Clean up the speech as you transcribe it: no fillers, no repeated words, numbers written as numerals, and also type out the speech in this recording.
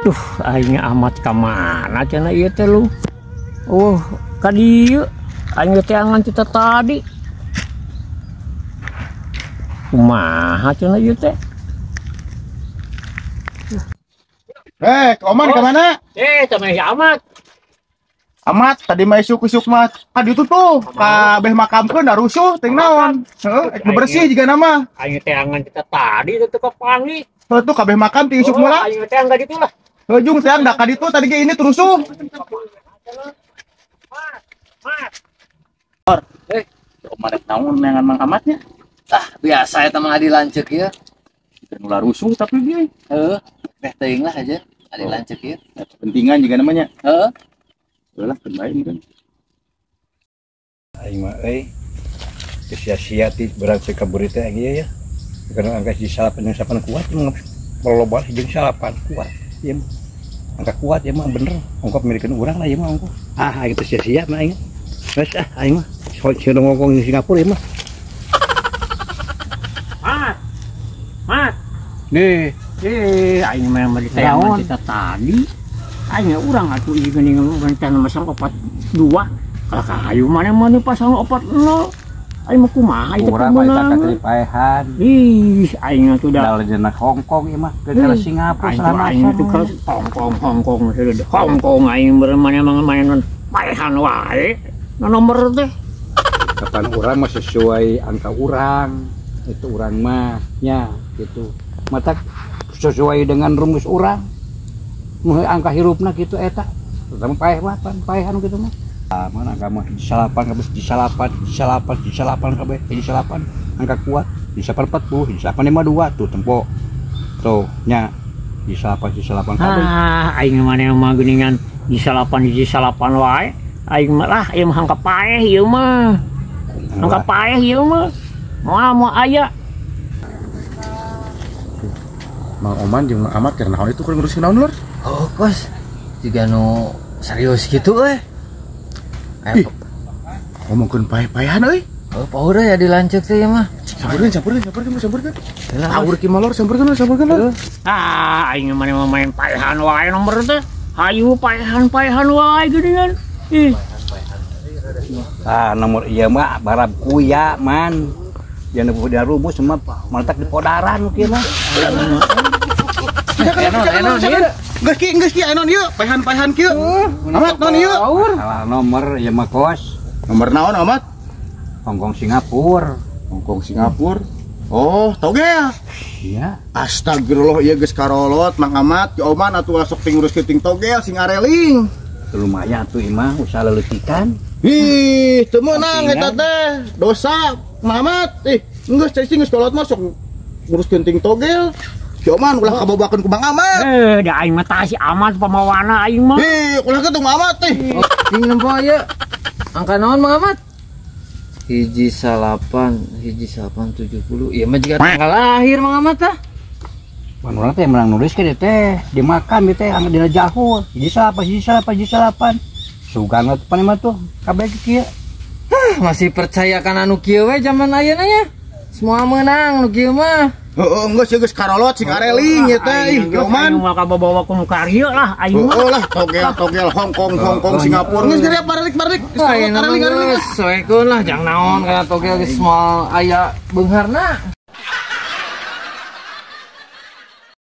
Duh, aing amat ka mana cenah ieu teh lu. Oh, ka dieu. Aing teh angan kita tadi. Kumaha cenah ieu teh? Oman kemana? Temen si Amat. Amat, tadi mah isuk-isuk mah. Kadi itu tuh, kabeh makamkeun da rusuh ting naon. Heeh, bebersih juga nama. Aing teh angan kita tadi teh kepangi. Tuh kabeh makam ti isuk mula. Aing teh angga ditu lah. Hejung teh da kadi itu tadi ge ini terusuh. Kemarin naon dengan Mang Amatnya? Biasa eta mah adi lanceuk ya. Ulah rusuh tapi ge. Heeh, teh teuing lah aja. Adi lanceuk ya. Kepentingan juga namanya. Heeh. Ulah kenbain kan. Aing mah sia-sia ti berat sekabur teh ieu ya. Karena angka si salapan yang sapan kuat emang perlu jeung salapan kuat. Ieu angka kuat ya mah bener. Ongkop mirikeun urang lah ieu mah ongkop. Itu sia-sia mah aing. Wes aing mah sudah ngongkong di Singapura ieu mah. Mat. Nih, Aing mah mah ditayangan kita tadi. Aing urang atuh ieu geuning rencana masang 42. Kalau kayu mana pasang 40. Aing mah kumaha itu urang mah eta keripaehan. Ih, aing atuh da Dalejana Hongkong ieu mah ke Singapura selama aing itu ke Hongkong sudah Hongkong aing bermain paehan wae. Nomor teh kapan urang mah sesuai angka urang. Itu urang mah nya gitu. Mata sesuai dengan rumus urang. Mun angka hirupna kitu eta. Terutama paehan gitu mah. Mana agama disalapan kabeh disalapan kabeh disalapan angka kuat disalapan 40 disalapan 52 tuh tempo tuh nya disalapan kabeh aing mana mah geuningan disalapan wae aing mah lah ieu mah angka paeh ieu mah angka paeh ieu mah moal aya Mang Oman jeung Mang Amat keur naon itu keur ngurusin naon lur? Oh, kos. Juga nu serius gitu Ngomongkeun paeh-paehan euy. Oh, power ya dilanceuk teh mah. Sampeurkeun. Aur ki malor sampeurkeun. aing mana mah main paehan wae nomor teh hayu paehan wae geuningan ih nomor ieu mah barab kuya man yang udah rumus mah meletak di podaran kieu mah Geus ki anon ieu paehan kieu. Amat naon ieu? salah nomor ieu mah kos Nomor naon Amat? Hongkong Singapura. Oh, toge ya. Iya. Astagfirullah ieu geus karolot Mang Amat, ya Oman atuh sok ngurus kiting togel sing areling. Lumayan tuh imah usaha lelutikan. Ih, teu meunang eta teh. Dosa Mang Amat. Geus cacing geus kolot mah sok ngurus kiting togel. Si Oman ulah kabobakeun ku Mang Amat. da aing mah tah si Amat pamawana aing mah Ulah ketemu Amat teh. Cing nempo aya. Angka naon Mang Amat? 1870. Ieu mah jiga tanggal lahir Mang Amat tah. Mun urang teh menang nulis ke teh di makam teh anu dina jahul. Hiji salapan. Sugan pan mah tuh kabeh kieu. Masih percaya kan anu kieu we zaman ayeuna ya? Semua menang nu kieu mah. Heeh, geus karolot sing areling ya teh. Oman mah kabawa ku karya lah aing mah lah togel Hongkong Singapura geus geus balik. Ayeuna mah geus soekeun lah jang naon kana togel geus moal aya beungharna.